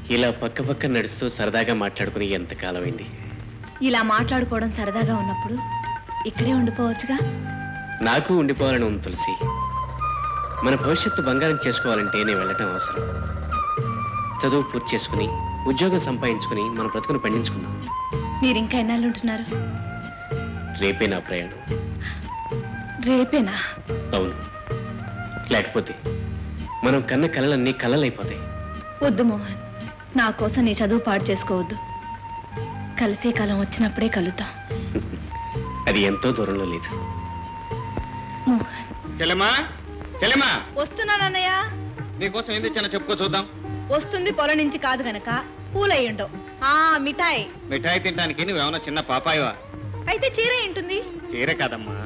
ఇలా పక్క పక్క నడుస్తూ సరదాగా మాట్లాడుకుని ఎంతకాలం అయింది. ఇలా మాట్లాడుకోవడం సరదాగా ఉన్నప్పుడు ఇక్కడే ఉండిపోవచ్చుగా. నాకు ఉండిపోవాలని ఉంది తులసి. మన భవిష్యత్తు బంగారం చేసుకోవాలంటే నేను వెళ్ళటం అవసరం. చదువు పూర్తి చేసుకుని ఉద్యోగం సంపాదించుకుని మన బ్రతుకును పండించుకుందాం. మీరు ఇంకా ఎన్నాళ్ళు ఉంటున్నారు? రేపే నా ప్రయాణం. రేపేనా? అవును, లేకపోతే మనం కన్న కలలన్నీ కలలైపోతాయి. వద్దు మోహన్, నా కోసం నీ చదువు పాడు చేసుకోవద్దు. కలిసే కాలం వచ్చినప్పుడే కలుద్దాం. అది ఎంతో దూరంలో లేదు. మోహన్. చెల్లెమ్మా, చెల్లెమ్మా, వస్తున్నానన్నయ్య. నీకోసం ఏం తెచ్చానో చెప్పుకో చూద్దాం. వస్తుంది పొలం నుంచి కాదు గనక పూలయ్యుండవు. మిఠాయి. మిఠాయి తినడానికి నువ్వేమన్నా చిన్న పాపాయవా? అయితే చీర ఉంటుంది. చీర కాదమ్మా.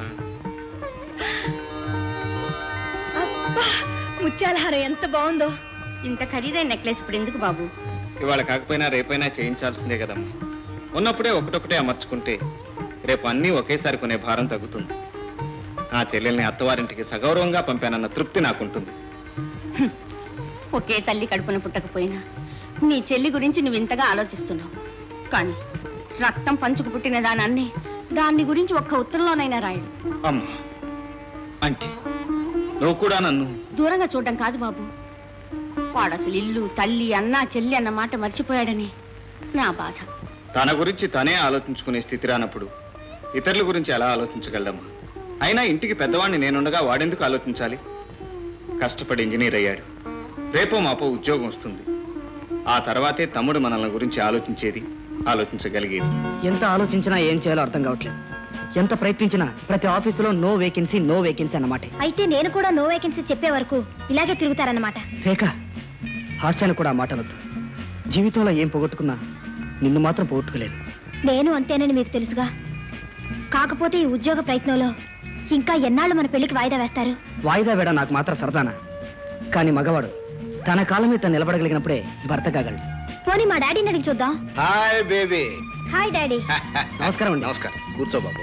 అబ్బా, ముత్యాలహారం ఎంత బాగుందో. ఇంత ఖరీదైన నెక్లెస్ ఇప్పుడు ఎందుకు బాబు? ఇవాళ కాకపోయినా రేపైనా చేయించాల్సిందే కదమ్మా. ఉన్నప్పుడే ఒకటొకటే అమర్చుకుంటే రేపు అన్నీ ఒకేసారి కొనే భారం తగ్గుతుంది. నా చెల్లెల్ని అత్తవారింటికి సగౌరవంగా పంపానన్న తృప్తి నాకుంటుంది. ఒకే తల్లి కడుపున పుట్టకపోయినా నీ చెల్లి గురించి నువ్వు ఇంతగా ఆలోచిస్తున్నావు. కానీ రక్తం పంచుకు పుట్టిన దానాన్ని దాన్ని గురించి ఒక్క ఉత్తరంలోనైనా రాయడు. అమ్మా, అంటే నువ్వు కూడా నన్ను దూరంగా చూడడం కాదు బాబు. వాడు అసలు ఇల్లు, తల్లి, అన్న, చెల్లి అన్న మాట మర్చిపోయాడని నా బాధ. తన గురించి తనే ఆలోచించుకునే స్థితి రానప్పుడు ఇతరుల గురించి ఎలా ఆలోచించగలమ్మా? అయినా ఇంటికి పెద్దవాడిని నేనుండగా వాడెందుకు ఆలోచించాలి? కష్టపడి ఇంజనీర్ అయ్యాడు. రేపో మాపో ఉద్యోగం వస్తుంది. ఆ తర్వాతే తమ్ముడు మనల్ని గురించి ఆలోచించేది, ఆలోచించగలిగేది. ఎంత ఆలోచించినా ఏం చేయాలో అర్థం కావట్లేదు. ఎంత ప్రయత్నించినా ప్రతి ఆఫీసులో నో వేకెన్సీ అన్నమాట. అయితే నేను కూడా నో వేకెన్సీ చెప్పే వరకు ఇలాగే తిరుగుతారన్నమాట. రేఖ, హాస్యాన్ని కూడా మాట అనొద్దు. జీవితంలో ఏం పోగొట్టుకున్నా నిన్ను మాత్రం పోగొట్టుకోలేదు. నేను అంతేనని మీకు తెలుసుగా. కాకపోతే ఈ ఉద్యోగ ప్రయత్నంలో ఇంకా ఎన్నాళ్ళు మన పెళ్లికి వాయిదా వేస్తారు? వాయిదా వేడ నాకు మాత్రం సరదానా? కానీ మగవాడు తన కాలం మీద నిలబడగలిగినప్పుడే భర్త కాగలడు. పోనీ మా డాడీని అడిగి చూద్దాం. Hi baby. Hi daddy. నమస్కారం అండి. నమస్కారం. కూర్చో బాబు.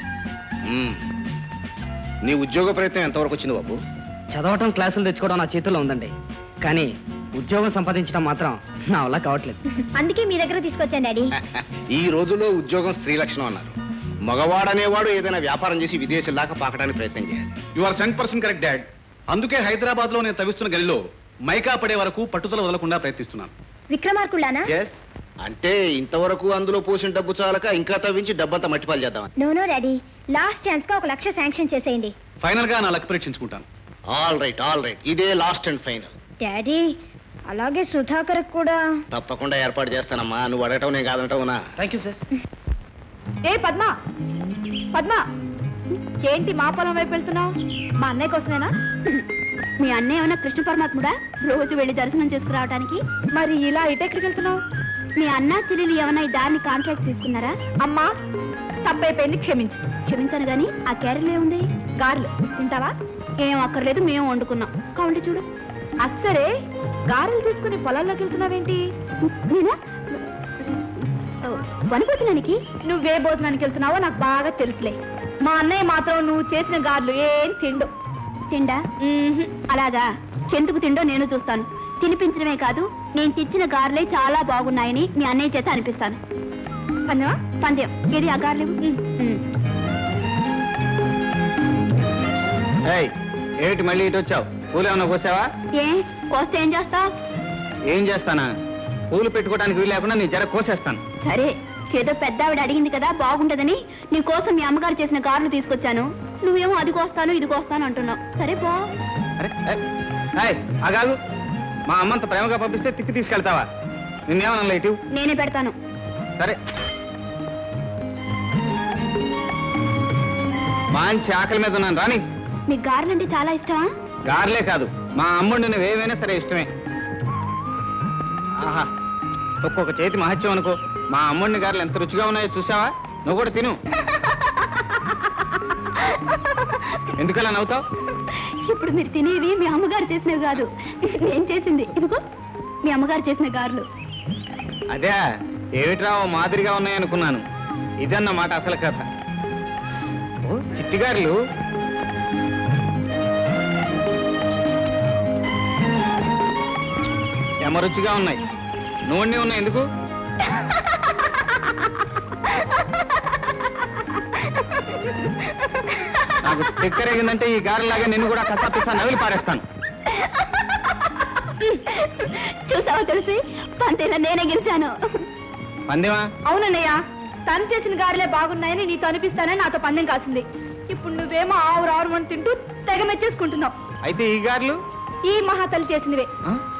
నీ ఉద్యోగ ప్రయత్నం ఎంతవరకు వచ్చింది బాబు? చదవటం, క్లాసులు తెచ్చుకోవడం నా చేతుల్లో ఉందండి. కానీ ఉద్యోగం సంపాదించడం మాత్రం నా వల్ల కావట్లేదు. అందుకే మీ దగ్గర తీసుకొచ్చాను డాడీ. ఈ రోజుల్లో ఉద్యోగం స్త్రీ లక్షణం అన్నారు. మగవాడనేవాడు ఏదైనా వ్యాపారం చేసి విదేశీ దాకా పాకడానికి ప్రయత్నం చేయాలి. You are 100% correct dad. అందుకే హైదరాబాద్ లో నేను తవ్విస్తున్న గదిలో మైకా పడే వరకు పట్టుదల వదలకుండా ప్రయత్నిస్తున్నాను. విక్రమార్కుళ్ళానా? అంటే ఇంతవరకు అందులో పోసిన డబ్బు చాలక ఇంకా తవ్వించి డబ్బంతా మట్టిపాలు చేద్దాం. నో డాడీ, లాస్ట్ ఛాన్స్ గా 1 లక్ష శాంక్షన్ చేసేయండి. ఫైనల్ గా నా లక్ పరీక్షించుకుంటాను. ఆల్ రైట్, ఇదే లాస్ట్ అండ్ ఫైనల్. డాడీ, అలాగే సుధాకర్ కూడా తప్పకుండా ఏర్పాటు చేస్తానమ్మా. నువ్వు అడగటం నేను కాదనటవునా? Thank you sir. ఏ పద్మ, పద్మ, ఏంటి మా పొలం వైపు వెళ్తున్నావు? మా అన్నయ్య కోసమేనా? మీ అన్నయ్య ఏమైనా కృష్ణ పరమాత్ముడా రోజు వెళ్ళి దర్శనం చేసుకురావడానికి? మరి ఇలా ఇటెక్కడికి వెళ్తున్నావు? మీ అన్న చెల్లెలు ఏమైనా ఈ దాన్ని కాంట్రాక్ట్ తీసుకున్నారా? అమ్మా, తప్పైపోయింది, క్షమించు. క్షమించాను గాని ఆ క్యారెల్ ఏముంది? గారెలు తింటావా? ఏం అక్కర్లేదు, మేము వండుకున్నాం. కావండి చూడు. అస్సరే, గారెలు తీసుకుని పొలాల్లోకి వెళ్తున్నావేంటి? నేనా వనభోజనానికి? నువ్వే భోజనానికి వెళ్తున్నావో నాకు బాగా తెలుసులే. మా అన్నయ్య మాత్రం నువ్వు చేసిన గారెలు ఏం తిండు. తిండా? అలాగా, ఎందుకు తిండో నేను చూస్తాను. తినిపించడమే కాదు, నేను తెచ్చిన గారెలే చాలా బాగున్నాయని మీ అన్నయ్య చేత అనిపిస్తాను. పందెమా? పందెం. ఏది ఆ గారెలు? ఏమిటి మళ్ళీ ఇటు వచ్చావు? పూలు ఏమన్నా కోసావా? ఏ కోస్తే ఏం చేస్తావు? ఏం చేస్తానా? పూలు పెట్టుకోవడానికి వీలు లేకుండా నీ జర కోసేస్తాను. సరే, ఏదో పెద్ద ఆవిడ అడిగింది కదా బాగుంటదని నీ కోసం మీ అమ్మగారు చేసిన గారెలు తీసుకొచ్చాను. నువ్వేమో అది కోస్తాను ఇది కోస్తాను అంటున్నావు. సరే పో. అగాగు, మా అమ్మంత ప్రేమగా పంపిస్తే తిక్కి తీసుకెళ్తావా? నిన్నేమన్నా ఇటు? నేనే పెడతాను. సరే, మంచి ఆకలి మీద ఉన్నాను రాని. మీకు గారెలు అంటే చాలా ఇష్టమా? గారెలే కాదు, మా అమ్ముండి నువ్వు ఏవైనా సరే ఇష్టమే. ఆహా, ఒక్కొక్క చేతి మహత్యం అనుకో. మా అమ్ముడిని గారెలు ఎంత రుచిగా ఉన్నాయో చూసావా? నువ్వు కూడా తిను. ఎందుకలా నవ్వుతావు? ఇప్పుడు మీరు తినేవి మీ అమ్మగారు చేసినవి కాదు, నేను చేసింది. ఇదిగో మీ అమ్మగారు చేసిన గారెలు. అదే, ఏమిట్రా మాదిరిగా ఉన్నాయనుకున్నాను. ఇదన్నమాట అసలు కథ. చిట్టిగారులు ఎమరుచిగా ఉన్నాయి. నువ్వు ఉన్నా ఎందుకు? నాకు తిక్కరేగిందంటే ఈ గారెలాగా నిన్ను కూడా కసాపిస్తా నవిలి పారేస్తాను. చూసావా తులసి, పంతేలా నేనే గెలిచాను. పందెమా? అవునన్నయ్య, తను చేసిన గారెలే బాగున్నాయని నీతో అనిపిస్తానని నాతో పందెం కాసింది. ఇప్పుడు నువ్వేమో ఆవురు ఆవురు అని తింటూ తెగ మెచ్చేసుకుంటున్నావు. అయితే ఈ గారెలు ఈ మహాతల్లి చేసినవే. ఆ?